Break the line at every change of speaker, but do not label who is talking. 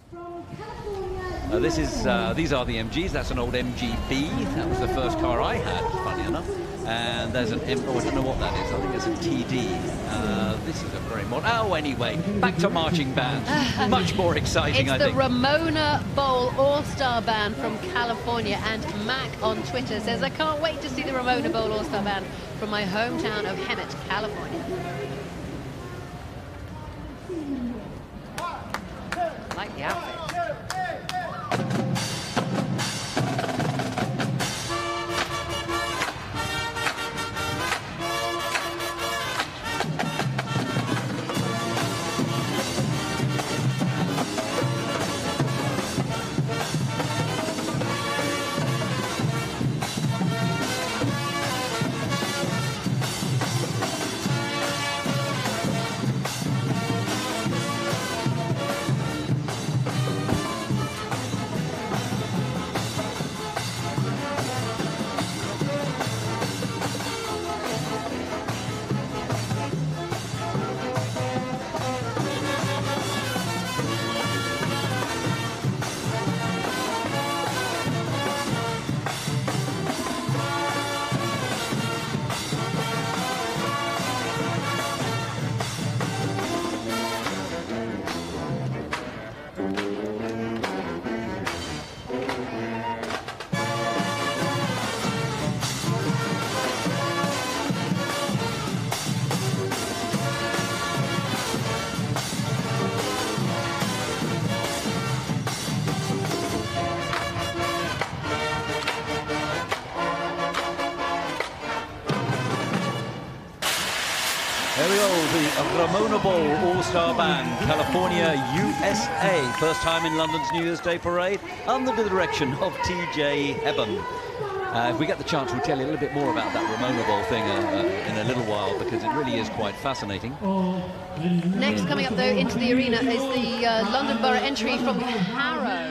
These are the MGs. That's an old MGB. That was the first car I had, funny enough. And there's an oh, I don't know what that is. I think it's a TD. This is a very modern. Oh, anyway, back to marching bands. Much more exciting, I think.
It's the Ramona Bowl All-Star Band from California, and Mac on Twitter says, "I can't wait to see the Ramona Bowl All-Star Band from my hometown of Hemet, California." I like the outfit.
There we go, the Ramona Bowl All-Star Band, California, USA. First time in London's New Year's Day parade, under the direction of TJ Hebban. If we get the chance, we'll tell you a little bit more about that Ramona Bowl thing in a little while, because it really is quite fascinating.
Next, coming up, though, into the arena is the London Borough entry from Harrow.